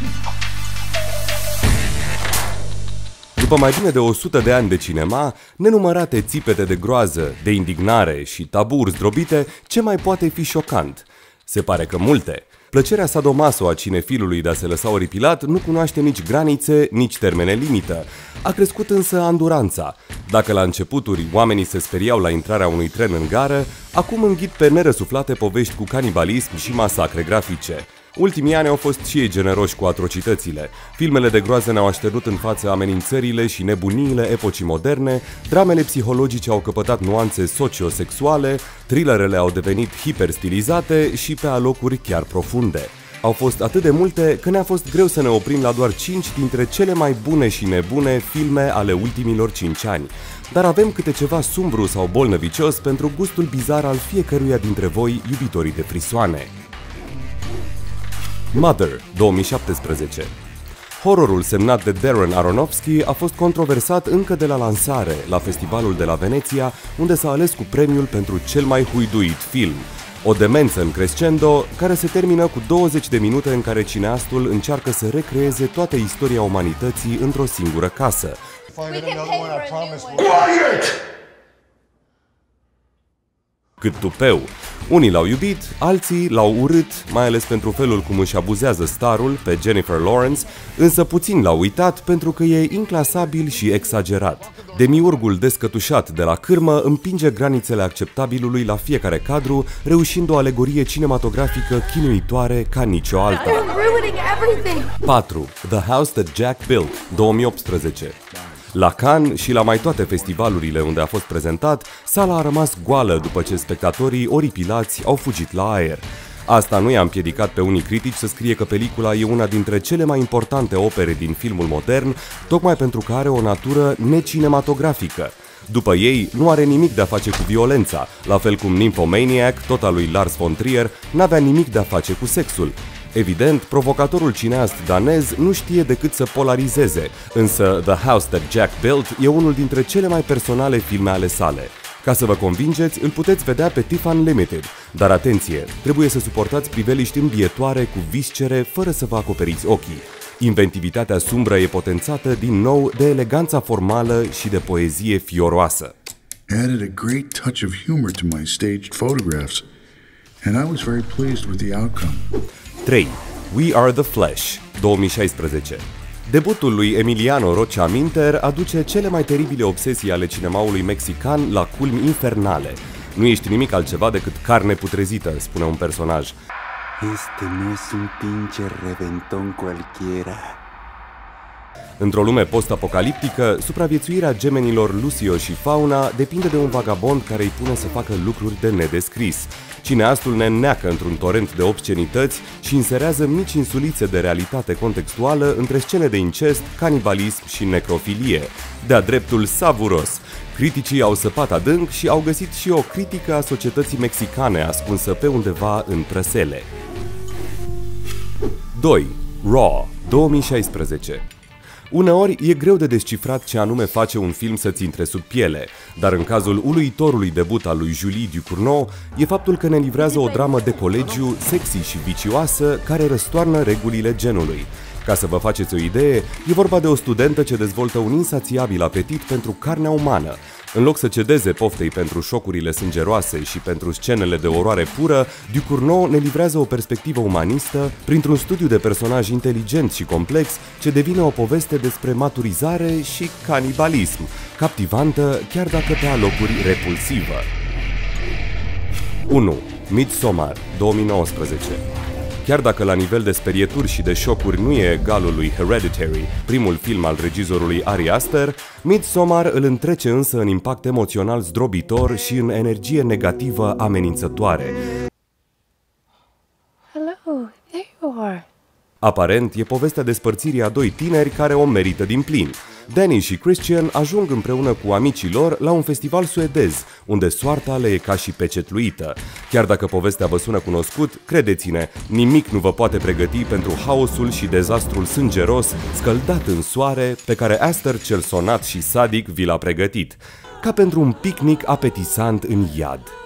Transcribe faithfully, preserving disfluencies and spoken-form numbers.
După mai bine de o sută de ani de cinema, nenumărate țipete de groază, de indignare și taburi zdrobite, ce mai poate fi șocant? Se pare că multe. Plăcerea sadomaso a cinefilului de a se lăsa oripilat nu cunoaște nici granițe, nici termene limită. A crescut însă anduranța. Dacă la începuturi oamenii se speriau la intrarea unui tren în gară, acum înghit pe nerăsuflate povești cu canibalism și masacre grafice. Ultimii ani au fost și ei generoși cu atrocitățile. Filmele de groază ne-au așternut în față amenințările și nebuniile epocii moderne, dramele psihologice au căpătat nuanțe socio-sexuale, thrillerele au devenit hiperstilizate și pe alocuri chiar profunde. Au fost atât de multe că ne-a fost greu să ne oprim la doar cinci dintre cele mai bune și nebune filme ale ultimilor cinci ani. Dar avem câte ceva sumbru sau bolnăvicios pentru gustul bizar al fiecăruia dintre voi, iubitorii de frisoane. Mother, două mii șaptesprezece. Horrorul semnat de Darren Aronofsky a fost controversat încă de la lansare, la festivalul de la Veneția, unde s-a ales cu premiul pentru cel mai huiduit film. O demență în crescendo, care se termină cu douăzeci de minute în care cineastul încearcă să recreeze toată istoria umanității într-o singură casă. Cât tupeu! Unii l-au iubit, alții l-au urât, mai ales pentru felul cum își abuzează starul pe Jennifer Lawrence, însă puțin l-au uitat pentru că e inclasabil și exagerat. Demiurgul descătușat de la cârmă împinge granițele acceptabilului la fiecare cadru, reușind o alegorie cinematografică chinuitoare ca nicio alta. patru. The House That Jack Built, două mii optsprezece. La Cannes și la mai toate festivalurile unde a fost prezentat, sala a rămas goală după ce spectatorii oripilați au fugit la aer. Asta nu i-a împiedicat pe unii critici să scrie că pelicula e una dintre cele mai importante opere din filmul modern, tocmai pentru că are o natură necinematografică. După ei, nu are nimic de-a face cu violența, la fel cum Nymphomaniac, tot al lui Lars von Trier, n-avea nimic de-a face cu sexul. Evident, provocatorul cineast danez nu știe decât să polarizeze, însă The House That Jack Built e unul dintre cele mai personale filme ale sale. Ca să vă convingeți, îl puteți vedea pe TIFF Unlimited, dar atenție, trebuie să suportați priveliști îmbietoare cu viscere fără să vă acoperiți ochii. Inventivitatea sumbră e potențată din nou de eleganța formală și de poezie fioroasă. Added a great touch of humor to my staged photographs, and I was very pleased with the outcome. trei. We Are The Flesh, două mii șaisprezece. Debutul lui Emiliano Rocha Minter aduce cele mai teribile obsesii ale cinemaului mexican la culmi infernale. Nu ești nimic altceva decât carne putrezită, spune un personaj. Este nu es un pinche reventón cualquiera. Într-o lume post-apocaliptică, supraviețuirea gemenilor Lucio și Fauna depinde de un vagabond care îi pune să facă lucruri de nedescris. Cineastul ne înneacă într-un torent de obscenități și inserează mici insulițe de realitate contextuală între scene de incest, canibalism și necrofilie. De-a dreptul savuros. Criticii au săpat adânc și au găsit și o critică a societății mexicane ascunsă pe undeva în trăsele. doi. Raw, două mii șaisprezece. Uneori e greu de descifrat ce anume face un film să-ți intre sub piele, dar în cazul uluitorului debut al lui Julie Ducournau e faptul că ne livrează o dramă de colegiu sexy și vicioasă care răstoarnă regulile genului. Ca să vă faceți o idee, e vorba de o studentă ce dezvoltă un insațiabil apetit pentru carnea umană. În loc să cedeze poftei pentru șocurile sângeroase și pentru scenele de oroare pură, Ducournau ne livrează o perspectivă umanistă printr-un studiu de personaj inteligent și complex ce devine o poveste despre maturizare și canibalism, captivantă chiar dacă pe alocuri repulsivă. unu. Midsommar, două mii nouăsprezece. Chiar dacă la nivel de sperieturi și de șocuri nu e egalul lui Hereditary, primul film al regizorului Ari Aster, Midsommar îl întrece însă în impact emoțional zdrobitor și în energie negativă amenințătoare. Hello, there you are. Aparent, e povestea despărțirii a doi tineri care o merită din plin. Danny și Christian ajung împreună cu amicii lor la un festival suedez, unde soarta le e ca și pecetluită. Chiar dacă povestea vă sună cunoscut, credeți-ne, nimic nu vă poate pregăti pentru haosul și dezastrul sângeros, scăldat în soare, pe care Aster cel sonat și sadic vi l-a pregătit, ca pentru un picnic apetisant în iad.